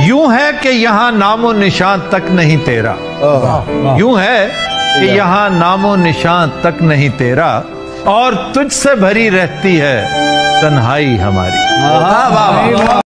यूं है कि यहाँ नामो निशान तक नहीं तेरा, यूं है कि यहाँ नामो निशान तक नहीं तेरा, और तुझसे भरी रहती है तन्हाई हमारी।